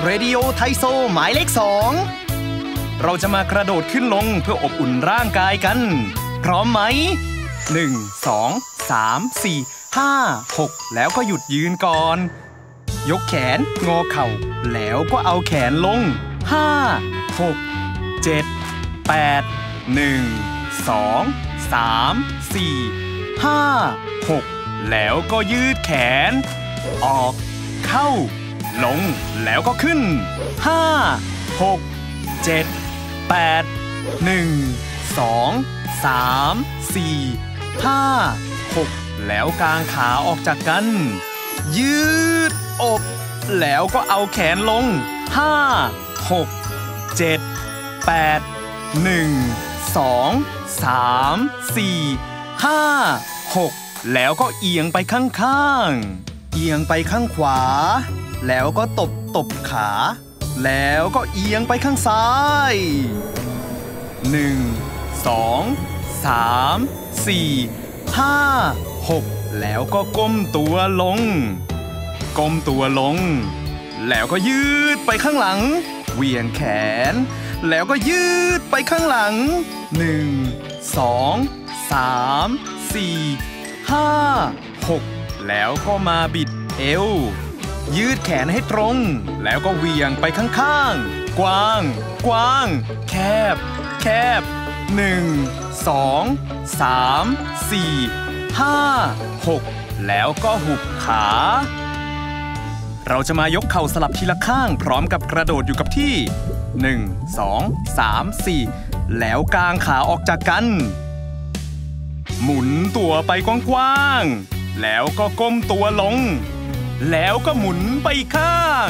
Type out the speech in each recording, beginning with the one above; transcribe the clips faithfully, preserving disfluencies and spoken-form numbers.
เรดิโอไทโซหมายเลขสองเราจะมากระโดดขึ้นลงเพื่ออบอุ่นร่างกายกันพร้อมไหมหนึ่ง สอง สาม สี่ ห้า หกแล้วก็หยุดยืนก่อนยกแขนงอเข่าแล้วก็เอาแขนลงห้า หก เจ็ด แปด หนึ่ง สอง สาม สี่ ห้า หกแล้วก็ยืดแขนออกเข้าลงแล้วก็ขึ้นห้า หก เจ็ด แปด หนึ่ง สอง สาม สี่ ห้า หกแล้วกางขาออกจากกันยืดอกแล้วก็เอาแขนลงห้า หก เจ็ด แปด หนึ่ง สอง สาม สี่ ห้า หกแล้วก็เอียงไปข้างๆเอียงไปข้างขวาแล้วก็ตบตบขาแล้วก็เอียงไปข้างซ้ายหนึ่ง สอง สาม สี่ ห้า หกแล้วก็ก้มตัวลงก้มตัวลงแล้วก็ยืดไปข้างหลังเหวี่ยงแขนแล้วก็ยืดไปข้างหลังหนึ่ง สอง สาม สี่ ห้า หกแล้วก็มาบิดเอวยืดแขนให้ตรงแล้วก็เหวี่ยงไปข้างๆกว้างกว้างแคบแคบหนึ่ง สอง สาม สี่ ห้า หกแล้วก็หุบขาเราจะมายกเข่าสลับทีละข้างพร้อมกับกระโดดอยู่กับที่หนึ่ง สอง สาม สี่แล้วกางขาออกจากกันหมุนตัวไปกว้างๆแล้วก็ก้มตัวลงแล้วก็หมุนไปข้าง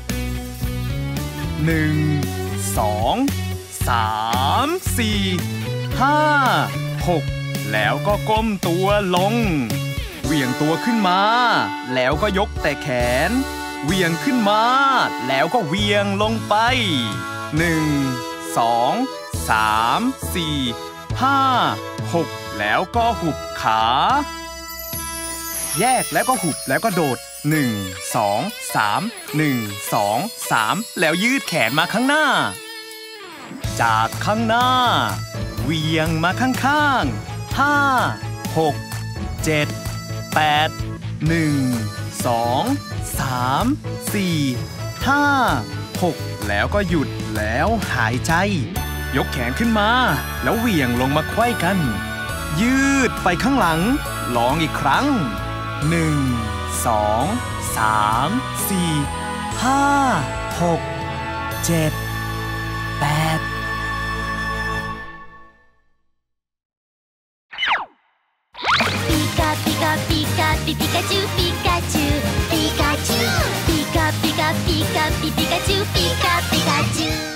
หนึ่ง สอง สาม สี่ ห้า หกแล้วก็ก้มตัวลงเหวี่ยงตัวขึ้นมาแล้วก็ยกแต่แขนเหวี่ยงขึ้นมาแล้วก็เหวี่ยงลงไปหนึ่ง สอง สาม สี่ ห้า หกแล้วก็หุบขาแยกแล้วก็หุบแล้วก็โดดหนึ่ง สอง สาม หนึ่ง สอง สามแล้วยืดแขนมาข้างหน้าจากข้างหน้าเหวี่ยงมาข้างๆห้า หก เจ็ด แปด หนึ่ง สอง สาม สี่ ห้า หกแล้วก็หยุดแล้วหายใจยกแขนขึ้นมาแล้วเหวี่ยงลงมาไขว้กันยืดไปข้างหลังลองอีกครั้งหนึ่ง สอง สาม สี่ ห้า หก เจ็ด แปดピカピカピカピピカチュウピカチュウピカチュウピカピカピカピピカチュウピカピカチュウ